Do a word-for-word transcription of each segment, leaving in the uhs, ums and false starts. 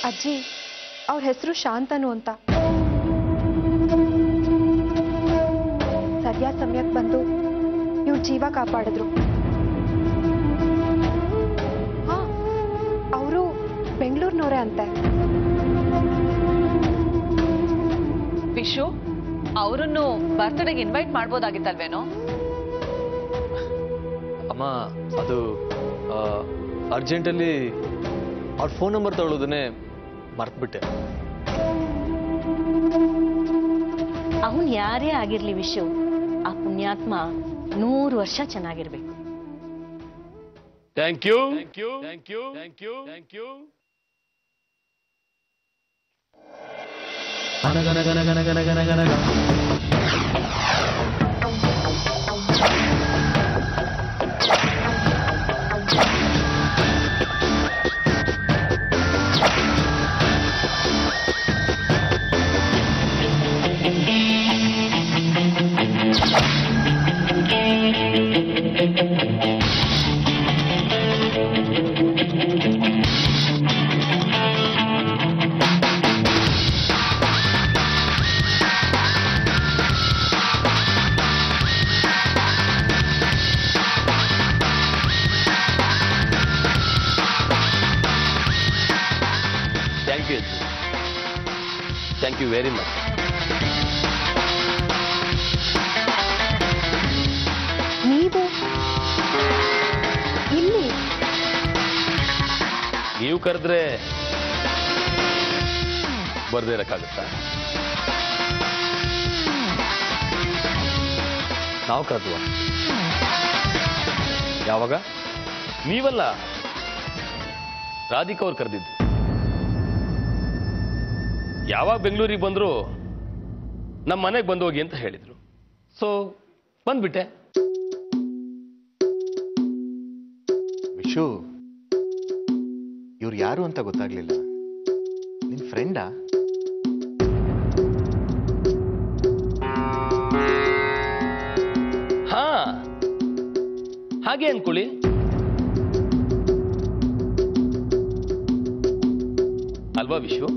ಅಜ್ಜಿ ಅವ್ರ ಹೆಸರು ಶಾಂತನು ಅಂತ. ಸರಿಯಾದ ಸಮಯಕ್ಕೆ ಬಂದು ಇವ್ರ ಜೀವ ಕಾಪಾಡಿದ್ರು. ಹಾ, ಅವರು ಬೆಂಗಳೂರಿನವರೇ ಅಂತೆ. ವಿಶು, ಅವರನ್ನು ಬರ್ತ್ಡೇಗೆ ಇನ್ವೈಟ್ ಮಾಡ್ಬೋದಾಗಿತ್ತಲ್ವೇನೋ? ಅಮ್ಮ, ಅದು ಅರ್ಜೆಂಟಲ್ಲಿ ಅವ್ರ ಫೋನ್ ನಂಬರ್ ತಗೊಳ್ಳೋದನ್ನೇ ಮರ್ತ್ಬಿಟ್ಟೆ. ಅವನ್ ಯಾರೇ ಆಗಿರ್ಲಿ ವಿಶು, ಆ ಪುಣ್ಯಾತ್ಮ ನೂರು ವರ್ಷ ಚೆನ್ನಾಗಿರ್ಬೇಕು. Thank you thank you thank you thank you thank you. Thank you very much. ನೀವು ಇಲ್ಲಿ ನೀವು ಕರೆದ್ರೆ ಬರ್ದೇ ಇರಕ್ಕಾಗತ್ತಾ? ನಾವು ಕರೆದ್ವ? ಯಾವಾಗ? ನೀವಲ್ಲ, ರಾಧಿಕಾ ಅವ್ರು ಕರೆದಿದ್ದು. ಯಾವಾಗ ಬೆಂಗಳೂರಿಗೆ ಬಂದ್ರು ನಮ್ಮ ಮನೆಗೆ ಬಂದು ಹೋಗಿ ಅಂತ ಹೇಳಿದ್ರು. ಸೊ ಬಂದ್ಬಿಟ್ಟೆ. ವಿಶು, ಇವ್ರು ಯಾರು ಅಂತ ಗೊತ್ತಾಗ್ಲಿಲ್ಲ. ನಿನ್ ಫ್ರೆಂಡಾ? ಹಾ, ಹಾಗೆ ಅನ್ಕೊಳ್ಳಿ. ಅಲ್ವಾ ವಿಶು?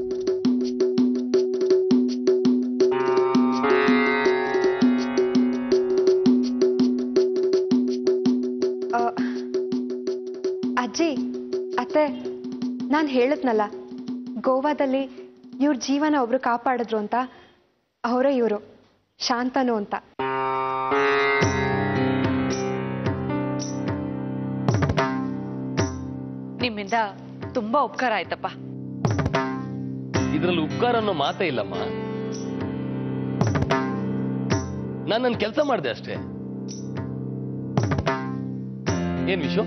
ಅಜ್ಜಿ, ಅತ್ತೆ, ನಾನು ಹೇಳಿದ್ನಲ್ಲ ಗೋವಾದಲ್ಲಿ ಇವ್ರ ಜೀವನ ಒಬ್ರು ಕಾಪಾಡಿದ್ರು ಅಂತ. ಅವರೇ ಇವರು, ಶಾಂತನು ಅಂತ. ನಿಮ್ಮಿಂದ ತುಂಬಾ ಉಪಕಾರ ಆಯ್ತಪ್ಪ. ಇದ್ರಲ್ಲಿ ಉಪಕಾರ ಅನ್ನೋ ಮಾತೇ ಇಲ್ಲಮ್ಮ. ನಾನು ನನ್ನ ಕೆಲಸ ಮಾಡಿದೆ ಅಷ್ಟೇ. ಏನ್ ವಿಷಯ?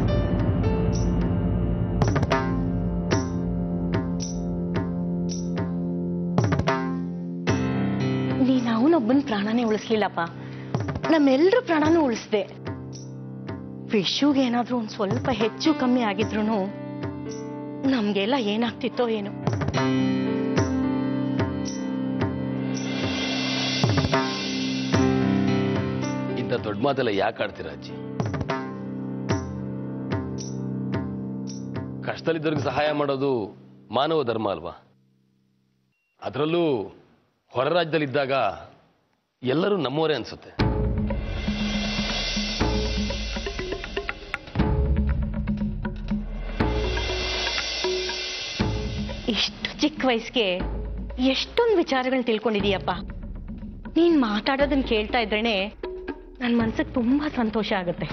ನೀನ್ ಅವನೊಬ್ಬನ ಪ್ರಾಣನೇ ಉಳಿಸ್ಲಿಲ್ಲಪ್ಪ, ನಮ್ಮೆಲ್ಲರ ಪ್ರಾಣನೂ ಉಳಿಸ್ದೆ. ವಿಶುಗೆ ಏನಾದ್ರೂ ಒಂದ್ ಸ್ವಲ್ಪ ಹೆಚ್ಚು ಕಮ್ಮಿ ಆಗಿದ್ರು ನಮ್ಗೆಲ್ಲ ಏನಾಗ್ತಿತ್ತೋ ಏನೋ. ಇಂಥ ದೊಡ್ಡ ಮಾತೆಲ್ಲ ಯಾಕೆ ಆಡ್ತೀರಾ ಅಜ್ಜಿ? ಕಷ್ಟದಲ್ಲಿದ್ದವ್ರಿಗೆ ಸಹಾಯ ಮಾಡೋದು ಮಾನವ ಧರ್ಮ ಅಲ್ವಾ? ಅದರಲ್ಲೂ ಹೊರ ರಾಜ್ಯದಲ್ಲಿದ್ದಾಗ ಎಲ್ಲರೂ ನಮ್ಮವರೇ ಅನ್ಸುತ್ತೆ. ಇಷ್ಟು ಚಿಕ್ಕ ವಯಸ್ಸಿಗೆ ಎಷ್ಟೊಂದು ವಿಚಾರಗಳನ್ನ ತಿಳ್ಕೊಂಡಿದೀಯಪ್ಪ. ನೀನ್ ಮಾತಾಡೋದನ್ನ ಕೇಳ್ತಾ ಇದ್ರೇನೆ ನನ್ನ ಮನ್ಸಿಗೆ ತುಂಬಾ ಸಂತೋಷ ಆಗುತ್ತೆ.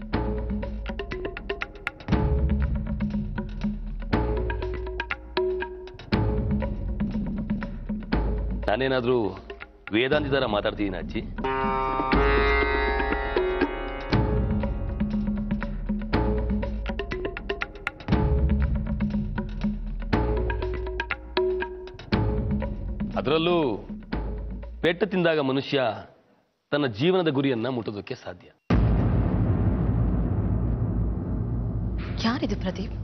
ನಾನೇನಾದ್ರೂ ವೇದಾಂತಿ ತರ ಮಾತಾಡ್ತೀನಿ ಅಜ್ಜಿ? ಅದರಲ್ಲೂ ಪೆಟ್ಟು ತಿಂದಾಗ ಮನುಷ್ಯ ತನ್ನ ಜೀವನದ ಗುರಿಯನ್ನ ಮುಟ್ಟೋದಕ್ಕೆ ಸಾಧ್ಯ. ಯಾರಿದು ಪ್ರದೀಪ್?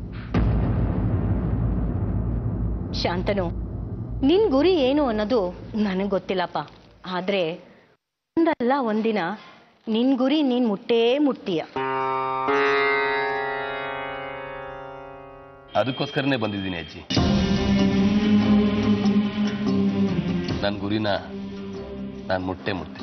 ಶಾಂತನು, ನಿನ್ ಗುರಿ ಏನು ಅನ್ನೋದು ನನಗೆ ಗೊತ್ತಿಲ್ಲಪ್ಪ. ಆದ್ರೆ ಒಂದಲ್ಲ ಒಂದಿನ ನಿನ್ ಗುರಿ ನೀನ್ ಮುಟ್ಟೇ ಮುಟ್ತೀಯ. ಅದಕ್ಕೋಸ್ಕರನೇ ಬಂದಿದ್ದೀನಿ ಅಜ್ಜಿ. ನನ್ನ ಗುರಿನ ನಾನು ಮುಟ್ಟೆ ಮುಟ್ತೀನಿ.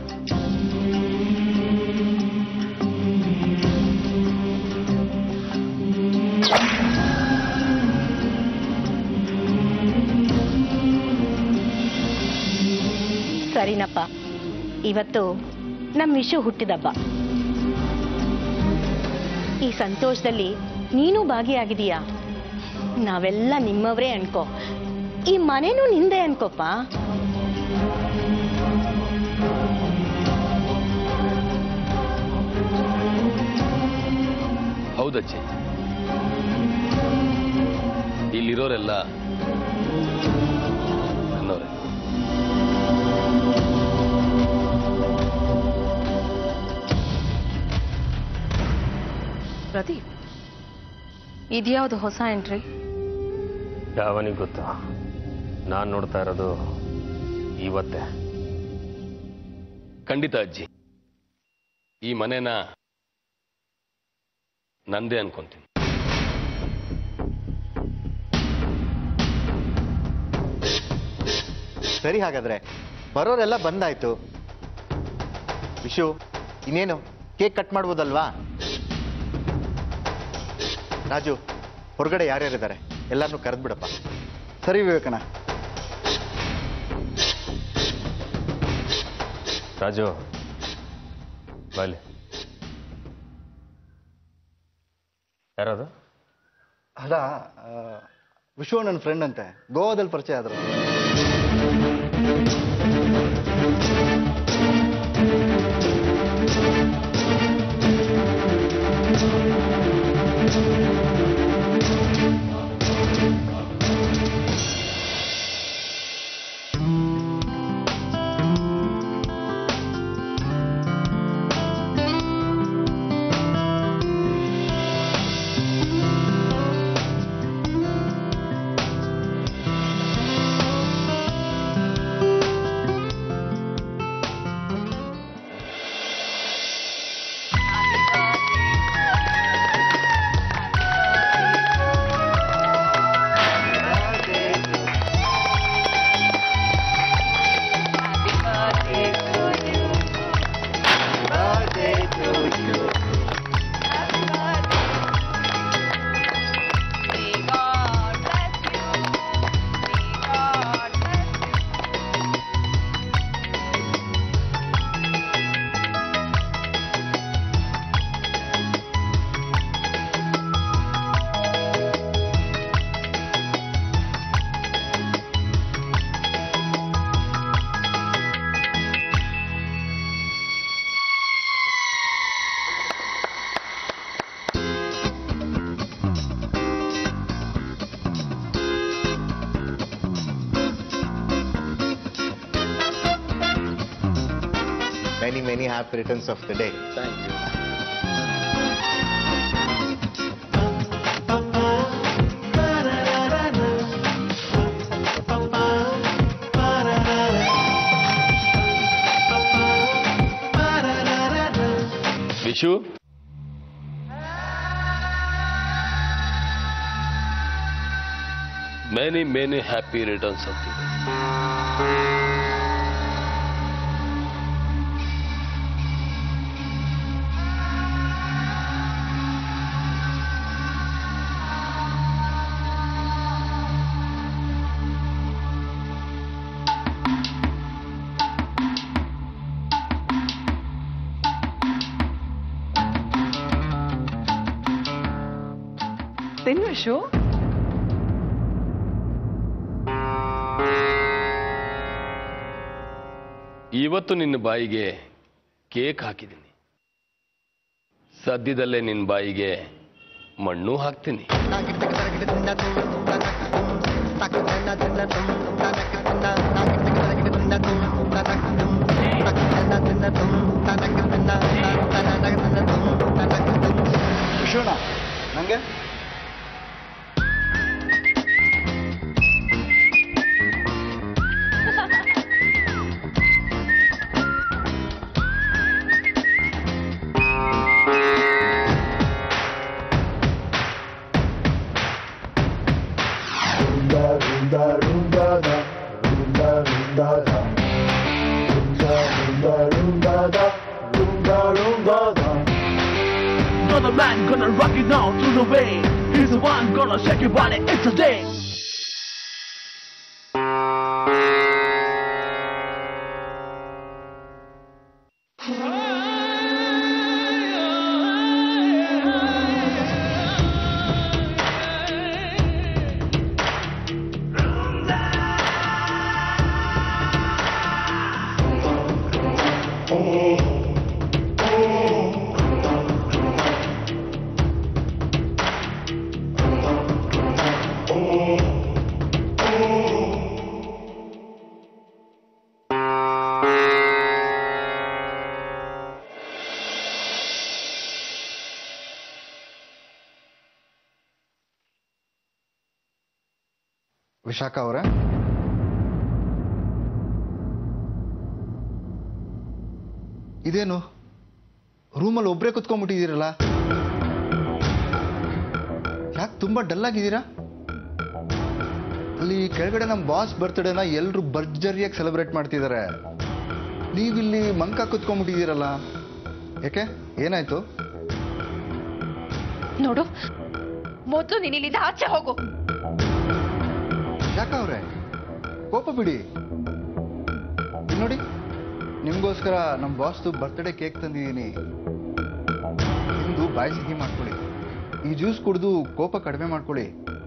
ಸರಿನಪ್ಪ, ಇವತ್ತು ನಮ್ಮ ವಿಷು ಹುಟ್ಟಿದಬ್ಬ. ಈ ಸಂತೋಷದಲ್ಲಿ ನೀನು ಭಾಗಿಯಾಗಿದೀಯಾ. ನಾವೆಲ್ಲ ನಿಮ್ಮವರೇ ಅನ್ಕೋ, ಈ ಮನೇನೂ ನಿಂದೆ ಅನ್ಕೋಪ್ಪ. ಹೌದಜ್ಜಿ, ಇಲ್ಲಿರೋರೆಲ್ಲ ನನ್ನವರೇ. ಪ್ರದೀಪ್, ಇದ್ಯಾವುದು ಹೊಸ ಎಂಟ್ರಿ? ಯಾವನಿಗೆ ಗೊತ್ತು? ನಾನು ನೋಡ್ತಾ ಇರೋದು ಇವತ್ತೇ. ಖಂಡಿತ ಅಜ್ಜಿ, ಈ ಮನೆನ ನಂದೇ ಅನ್ಕೊಂತೀನಿ. ಸರಿ, ಹಾಗಾದ್ರೆ ಬರೋರೆಲ್ಲ ಬಂದಾಯ್ತು. ವಿಶು, ಇನ್ನೇನು ಕೇಕ್ ಕಟ್ ಮಾಡ್ಬೋದಲ್ವಾ? ರಾಜು, ಹೊರಗಡೆ ಯಾರ್ಯಾರಿದ್ದಾರೆ ಎಲ್ಲಾರನ್ನೂ ಕರೆದ್ಬಿಡಪ್ಪ. ಸರಿ ವಿವೇಕಣ್ಣ. ರಾಜು ಬಾಯ್ಲಿ. ಯಾರದು? ಅದ ವಿಶ್ವ ನನ್ನ ಫ್ರೆಂಡ್ ಅಂತೆ, ಗೋವಾದಲ್ಲಿ ಪರಿಚಯ ಆದ್ರು. Many, many happy returns of the day. Thank you. Vishu, many, many happy returns of the day. ತಿನ್ನು ವಿಶು. ಇವತ್ತು ನಿನ್ನ ಬಾಯಿಗೆ ಕೇಕ್ ಹಾಕಿದ್ದೀನಿ, ಸದ್ಯದಲ್ಲೇ ನಿನ್ನ ಬಾಯಿಗೆ ಮಣ್ಣು ಹಾಕ್ತೀನಿ. ವಿಶ್ವಣ್ಣ, ನಂಗೆ rumba rumba rumba da rumba rumba Gonna man, gonna rock it down to the way. He's the one gonna shake your body, it's a day. Vishakha ಅವರೇ, ಇದೇನು ರೂಮಲ್ಲಿ ಒಬ್ಬರೇ ಕುತ್ಕೊಂಡ್ಬಿಟ್ಟಿದ್ದೀರಲ್ಲ? ಯಾಕೆ ತುಂಬಾ ಡಲ್ ಆಗಿದ್ದೀರಾ? ಅಲ್ಲಿ ಕೆಳಗಡೆ ನಮ್ಮ ಬಾಸ್ ಬರ್ತ್ಡೇನ ಎಲ್ಲರೂ ಭರ್ಜರಿಯಾಗಿ ಸೆಲೆಬ್ರೇಟ್ ಮಾಡ್ತಿದ್ದಾರೆ. ನೀವಿಲ್ಲಿ ಮಂಕ ಕುತ್ಕೊಂಡ್ಬಿಟ್ಟಿದ್ದೀರಲ್ಲ, ಯಾಕೆ? ಏನಾಯ್ತು? ನೋಡು, ಮೊದಲು ನೀನು ಇಲ್ಲಿಂದ ಆಚೆ ಹೋಗು. ಯಾಕ ಅವ್ರೆ, ಕೋಪ ಬಿಡಿ. ನೋಡಿ, ನಿಮ್ಗೋಸ್ಕರ ನಮ್ಮ ಬಾಸ್ದು ಬರ್ತ್ಡೇ ಕೇಕ್ ತಂದಿದ್ದೀನಿ. ನಿಮ್ದು ಬಾಯಿ ಸಿಹಿ ಮಾಡ್ಕೊಳ್ಳಿ. ಈ ಜ್ಯೂಸ್ ಕುಡಿದು ಕೋಪ ಕಡಿಮೆ ಮಾಡ್ಕೊಳ್ಳಿ.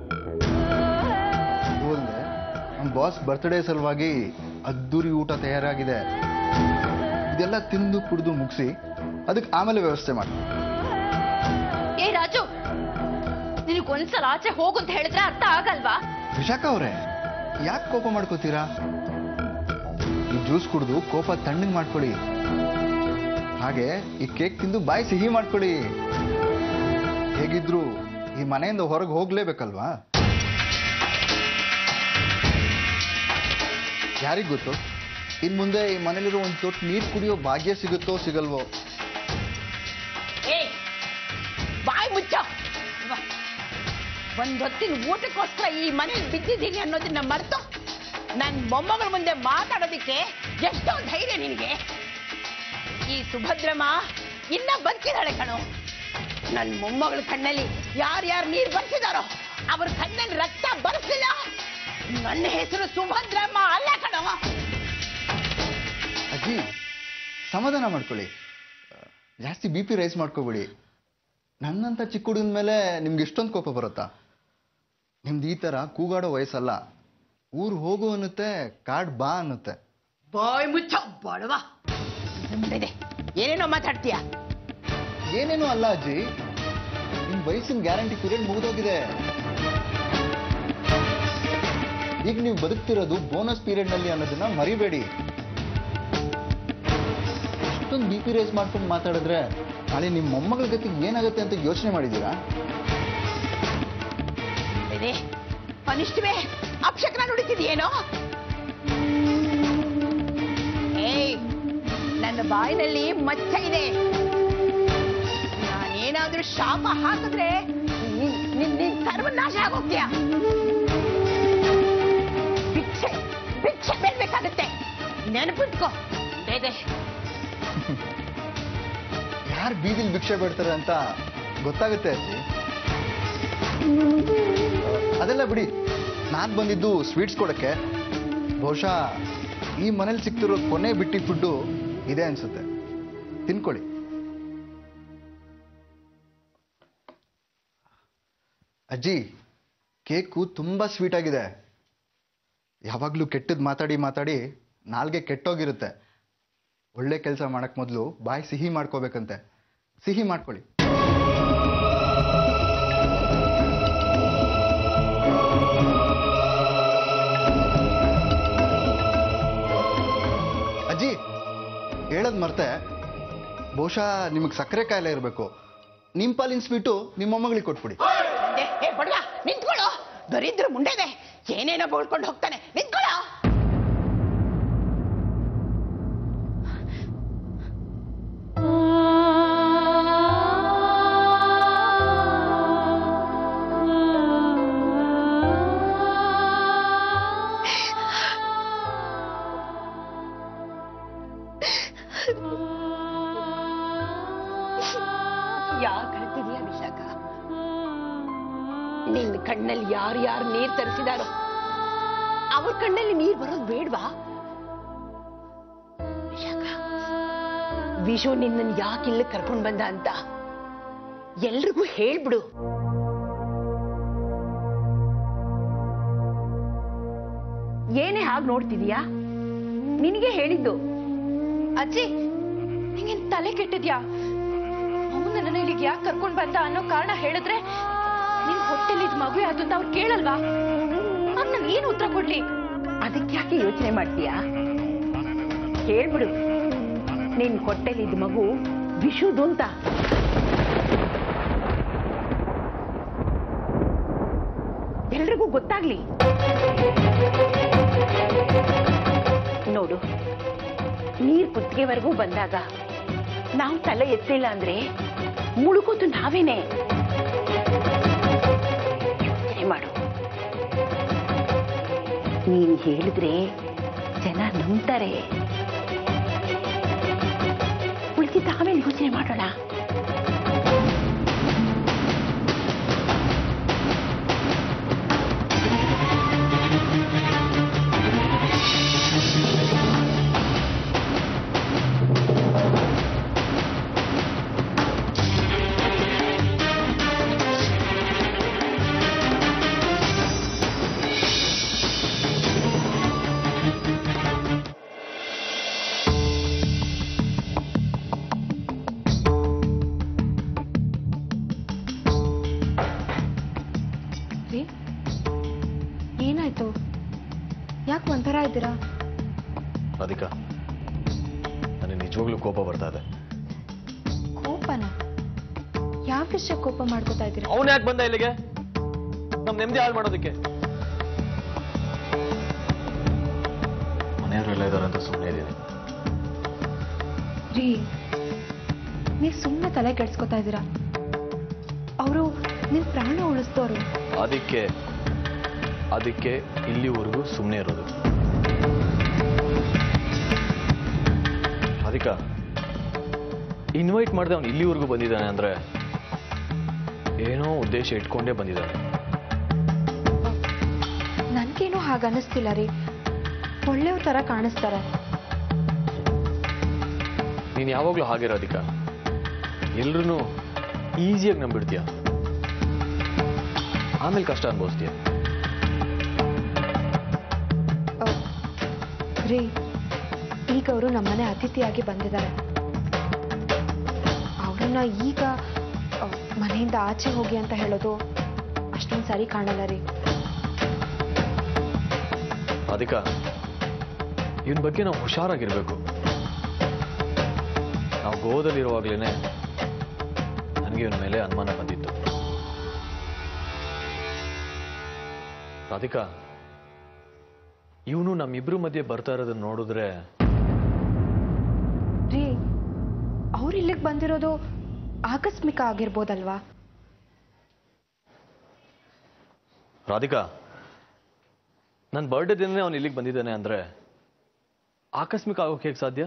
ಅದು ಅಲ್ಲದೆ ನಮ್ಮ ಬಾಸ್ ಬರ್ತ್ಡೇ ಸಲುವಾಗಿ ಅದ್ದೂರಿ ಊಟ ತಯಾರಾಗಿದೆ. ಇದೆಲ್ಲ ತಿಂದು ಕುಡಿದು ಮುಗಿಸಿ ಅದಕ್ಕೆ ಆಮೇಲೆ ವ್ಯವಸ್ಥೆ ಮಾಡಿ. ಏ ರಾಜು, ನಿನಗೊಂದ್ಸಲ ಆಚೆ ಹೋಗು ಅಂತ ಹೇಳಿದ್ರೆ ಅರ್ಥ ಆಗಲ್ವಾ? ವಿಶಾಖ ಅವರೇ, ಯಾಕೆ ಕೋಪ ಮಾಡ್ಕೋತೀರಾ? ಈ ಜ್ಯೂಸ್ ಕುಡಿದು ಕೋಪ ತಣ್ಣಗೆ ಮಾಡ್ಕೊಳ್ಳಿ. ಹಾಗೆ ಈ ಕೇಕ್ ತಿಂದು ಬಾಯಿ ಸಿಹಿ ಮಾಡ್ಕೊಳ್ಳಿ. ಹೇಗಿದ್ರು ಈ ಮನೆಯಿಂದ ಹೊರಗೆ ಹೋಗ್ಲೇಬೇಕಲ್ವಾ? ಯಾರಿಗ್ ಗೊತ್ತು, ಇನ್ ಮುಂದೆ ಈ ಮನೇಲಿರೋ ಒಂದು ತೊಟ್ಟು ನೀರು ಕುಡಿಯೋ ಭಾಗ್ಯ ಸಿಗುತ್ತೋ ಸಿಗಲ್ವೋ? ಬಾಯಿ ಮುಚ್ಚ. ಒಂದೊತ್ತಿನ ಊಟಕ್ಕೋಸ್ಕರ ಈ ಮನೇಲಿ ಬಿದ್ದಿದ್ದೀನಿ ಅನ್ನೋದನ್ನ ಮರೆತು ನನ್ನ ಮೊಮ್ಮಗಳ ಮುಂದೆ ಮಾತಾಡೋದಿಕ್ಕೆ ಎಷ್ಟೋ ಧೈರ್ಯ ನಿನಗೆ. ಈ ಸುಭದ್ರಮ್ಮ ಇನ್ನ ಬದುಕಿದಾಳೆ ಕಣೋ. ನನ್ನ ಮೊಮ್ಮಗಳ ಕಣ್ಣಲ್ಲಿ ಯಾರ್ಯಾರು ನೀರು ಬರ್ಸಿದಾರೋ ಅವ್ರ ಕಣ್ಣಲ್ಲಿ ರಕ್ತ ಬರ್ಸಿಲ್ಲ. ನನ್ನ ಹೆಸರು ಸುಭದ್ರಮ್ಮ ಅಲ್ಲ ಕಣೋ. ಅಜ್ಜಿ, ಸಮಾಧಾನ ಮಾಡ್ಕೊಳ್ಳಿ. ಜಾಸ್ತಿ ಬಿ ಪಿ ರೈಸ್ ಮಾಡ್ಕೋಬೇಡಿ. ನನ್ನಂತ ಚಿಕ್ಕ ಹುಡುಗನ ಮೇಲೆ ನಿಮ್ಗೆ ಎಷ್ಟೊಂದು ಕೋಪ ಬರುತ್ತಾ? ನಿಮ್ದು ಈ ತರ ಕೂಗಾಡೋ ವಯಸ್ಸಲ್ಲ. ಊರು ಹೋಗು ಅನ್ನುತ್ತೆ, ಕಾಡ್ ಬಾ ಅನ್ನುತ್ತೆ. ಬಾಯ್ ಮುಚ್ಚ ಬಡವ. ಏನೇನೋ ಮಾತಾಡ್ತೀಯ? ಏನೇನೋ ಅಲ್ಲ ಅಜ್ಜಿ, ನಿಮ್ ವಯಸ್ಸಿನ ಗ್ಯಾರಂಟಿ ಪೀರಿಯಡ್ ಮುಗಿದೋಗಿದೆ. ಈಗ ನೀವು ಬದುಕ್ತಿರೋದು ಬೋನಸ್ ಪೀರಿಯಡ್ ನಲ್ಲಿ ಅನ್ನೋದನ್ನ ಮರಿಬೇಡಿ. ಇಷ್ಟೊಂದು ಬಿ ಪಿ ರೈಸ್ ಮಾಡ್ಕೊಂಡು ಮಾತಾಡಿದ್ರೆ ನಾಳೆ ನಿಮ್ಮ ಮೊಮ್ಮಗಳ ಗತಿ ಏನಾಗುತ್ತೆ ಅಂತ ಯೋಚನೆ ಮಾಡಿದ್ದೀರಾ? ಅನಿಷ್ಟವೇ ಅಪಶಕನ ನುಡಿತಿದೆಯೇನೋ? ಏಯ್, ನನ್ನ ಬಾಯಿನಲ್ಲಿ ಮಚ್ಚ ಇದೆ. ನಾನೇನಾದ್ರೂ ಶಾಪ ಹಾಕಿದ್ರೆ ನಿನ್ ಸರ್ವನಾಶ ಆಗೋಗ್ತೀಯ. ಭಿಕ್ಷೆ ಭಿಕ್ಷೆ ಬೇಡ್ಬೇಕಾಗತ್ತೆ, ನೆನಪಿಟ್ಕೋ. ಯಾರು ಬೀದಿಲ್ ಭಿಕ್ಷೆ ಬೇಡ್ತಾರೆ ಅಂತ ಗೊತ್ತಾಗುತ್ತೆ ಅಜ್ಜಿ. ಅದೆಲ್ಲ ಬಿಡಿ, ನಾನ್ ಬಂದಿದ್ದು ಸ್ವೀಟ್ಸ್ ಕೊಡಕ್ಕೆ. ಬಹುಶಃ ಈ ಮನೇಲಿ ಸಿಗ್ತಿರೋ ಕೊನೆ ಬಿಟ್ಟಿ ಫುಡ್ಡು ಇದೆ ಅನ್ಸುತ್ತೆ. ತಿನ್ಕೊಳ್ಳಿ. ಅಜ್ಜಿ, ಕೇಕು ತುಂಬಾ ಸ್ವೀಟ್ ಆಗಿದೆ. ಯಾವಾಗ್ಲೂ ಕೆಟ್ಟದ್ ಮಾತಾಡಿ ಮಾತಾಡಿ ನಾಲ್ಗೆ ಕೆಟ್ಟೋಗಿರುತ್ತೆ. ಒಳ್ಳೆ ಕೆಲಸ ಮಾಡಕ್ ಮೊದಲು ಬಾಯಿ ಸಿಹಿ ಮಾಡ್ಕೋಬೇಕಂತೆ. ಸಿಹಿ ಮಾಡ್ಕೊಳ್ಳಿ. ಅಜ್ಜಿ, ಹೇಳದ್ ಮರ್ತೆ, ಬಹುಶಃ ನಿಮಗೆ ಸಕ್ಕರೆ ಕಾಯಿಲೆ ಇರಬೇಕು. ನಿಮ್ ಪಾಲಿನ ಸ್ವೀಟು ನಿಮ್ಮ ಮೊಮ್ಮಗಳಿಗೆ ಕೊಟ್ಬಿಡಿ. ಬಡವ ನಿಂತ್ಕೊಳ್ಳೋ, ದರಿದ್ರ ಮುಂಡೆದೆ, ಏನೇನೋ ಬೋಳ್ಕೊಂಡು ಹೋಗ್ತಾನೆ. ನಿಂತ್ಕೊಳ್ಳೋ. ಕಣ್ಣಲ್ಲಿ ಯಾರು ಯಾರು ನೀರ್ ತರಿಸಿದಾರೋ ಅವ್ರ ಕಣ್ಣಲ್ಲಿ ನೀರ್ ಬರೋದು ಬೇಡ್ವಾ? ವಿಶಾಖ, ವಿಶು ನಿನ್ನನ್ನು ಯಾಕೆ ಇಲ್ಲಿ ಕರ್ಕೊಂಡ್ ಬಂದ ಅಂತ ಎಲ್ರಿಗೂ ಹೇಳ್ಬಿಡು. ಏನೇ ಹಾಗೆ ನೋಡ್ತಿದೀಯಾ? ನಿನಗೆ ಹೇಳಿದ್ದು. ಅಜ್ಜಿ, ನಿಂಗೇನ್ ತಲೆ ಕೆಟ್ಟಿದ್ಯಾ? ಅವನು ನನ್ನ ಇಲ್ಲಿಗೆ ಯಾಕೆ ಕರ್ಕೊಂಡ್ ಬಂದ ಅನ್ನೋ ಕಾರಣ ಹೇಳಿದ್ರೆ ನಿನ್ ಹೊಟ್ಟೆಲಿ ಇದ್ ಮಗು ಯಾವ್ದು ಅಂತ ಅವ್ರು ಕೇಳಲ್ವಾ? ಅವ್ರು ನಂಗೆ ಏನು ಉತ್ತರ ಕೊಡ್ಲಿ? ಅದಕ್ಕೆ ಯಾಕೆ ಯೋಚನೆ ಮಾಡ್ತೀಯಾ? ಹೇಳ್ಬಿಡು, ನಿನ್ ಹೊಟ್ಟೆಲಿ ಇದ್ ಮಗು ವಿಶುದು ಅಂತ. ಎಲ್ರಿಗೂ ಗೊತ್ತಾಗ್ಲಿ. ನೋಡು, ನೀರ್ ಕುತ್ತಿಗೆವರೆಗೂ ಬಂದಾಗ ನಾವು ತಲೆ ಎತ್ತಿಲ್ಲ ಅಂದ್ರೆ ಮುಳುಗೋದು ನಾವೇನೆ. ಯೋಚನೆ ಮಾಡು. ನೀನ್ ಹೇಳಿದ್ರೆ ಜನ ನಂಬ್ತಾರೆ. ಉಳಿದಿದ್ದ ಆಮೇಲೆ ಯೋಚನೆ ಮಾಡೋಣ. ಏನಾಯ್ತು? ಯಾಕೆ ಒಂಥರ ಇದ್ದೀರಾ? ರಾಧಿಕಾ, ನನಗೆ ನಿಜವಾಗ್ಲೂ ಕೋಪ ಬರ್ತಾ ಇದೆ. ಕೋಪನ? ಯಾವ ವಿಷಯ ಕೋಪ ಮಾಡ್ಕೋತಾ ಇದ್ದೀರಾ? ಅವನು ಯಾಕೆ ಬಂದ ಇಲ್ಲಿಗೆ? ನಮ್ ನೆಮ್ಮದಿ ಹಾಳು ಮಾಡೋದಕ್ಕೆ. ಮನೆಯವರೆಲ್ಲ ಇದಾರೆ ಅಂತ ಸುಮ್ಮನೆ ಇದ್ದೀನಿ. ರೀ, ನೀವು ಸುಮ್ಮನೆ ತಲೆ ಕೆಡ್ಸ್ಕೊತಾ ಇದ್ದೀರಾ. ಅವರು ನಿಮ್ ಪ್ರಾಣ ಉಳಿಸ್ತೋರು. ಅದಕ್ಕೆ ಅದಕ್ಕೆ ಇಲ್ಲಿವರೆಗೂ ಸುಮ್ಮನೆ ಇರೋದು. ರಾಧಿಕಾ, ಇನ್ವೈಟ್ ಮಾಡಿದೆ ಅವನು ಇಲ್ಲಿವರೆಗೂ ಬಂದಿದ್ದಾನೆ ಅಂದ್ರೆ ಏನೋ ಉದ್ದೇಶ ಇಟ್ಕೊಂಡೇ ಬಂದಿದ್ದಾನೆ. ನನ್ಗೇನೋ ಹಾಗ ಅನಿಸ್ತಿಲ್ಲ ರೀ. ಒಳ್ಳೆಯವ್ರ ತರ ಕಾಣಿಸ್ತಾರೆ. ನೀನು ಯಾವಾಗಲೂ ಹಾಗೆ ರಾಧಿಕಾ, ಎಲ್ರೂ ಈಸಿಯಾಗಿ ನಂಬಿಡ್ತೀಯ, ಆಮೇಲೆ ಕಷ್ಟ ಅನುಭವಿಸ್ತೀಯ. ರೀ, ಈಗ ಅವರು ನಮ್ಮನೆ ಅತಿಥಿಯಾಗಿ ಬಂದಿದ್ದಾರೆ. ಅವ್ರನ್ನ ಈಗ ಮನೆಯಿಂದ ಆಚೆ ಹೋಗಿ ಅಂತ ಹೇಳೋದು ಅಷ್ಟೊಂದು ಸರಿ ಕಾಣಲ್ಲ ರೀ. ರಾಧಿಕಾ, ಇವನ ಬಗ್ಗೆ ನಾವು ಹುಷಾರಾಗಿರ್ಬೇಕು. ನಾವು ಗೋವಾದಲ್ಲಿರುವಾಗ್ಲೇನೆ ನನಗೆ ಇವನ ಮೇಲೆ ಅನುಮಾನ ಬಂದಿತ್ತು. ರಾಧಿಕಾ, ಇವನು ನಮ್ಮಿಬ್ರು ಮಧ್ಯೆ ಬರ್ತಾ ಇರೋದನ್ನ ನೋಡಿದ್ರೆ ರೀ, ಅವ್ರು ಇಲ್ಲಿಗೆ ಬಂದಿರೋದು ಆಕಸ್ಮಿಕ ಆಗಿರ್ಬೋದಲ್ವಾ? ರಾಧಿಕಾ, ನನ್ನ ಬರ್ಡೇ ದಿನನೇ ಅವನು ಇಲ್ಲಿಗೆ ಬಂದಿದ್ದಾನೆ ಅಂದ್ರೆ ಆಕಸ್ಮಿಕ ಆಗೋಕೆ ಹೇಗೆ ಸಾಧ್ಯ?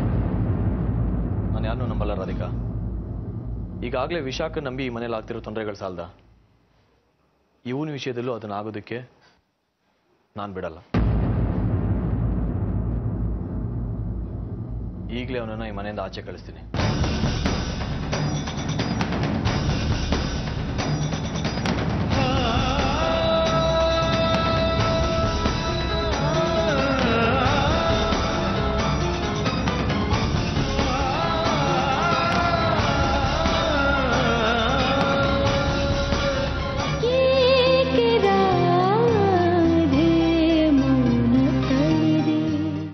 ನಾನು ಯಾರನ್ನೂ ನಂಬಲ್ಲ ರಾಧಿಕಾ. ಈಗಾಗಲೇ ವಿಶಾಖ ನಂಬಿ ಈ ಮನೇಲಿ ಆಗ್ತಿರೋ ತೊಂದರೆಗಳು ಸಾಲ್ದ. ಇವನ ವಿಷಯದಲ್ಲೂ ಅದನ್ನ ಆಗೋದಕ್ಕೆ ನಾನು ಬಿಡಲ್ಲ. ಈಗಲೇ ಅವನನ್ನ ಈ ಮನೆಯಿಂದ ಆಚೆ ಕಳಿಸ್ತೀನಿ.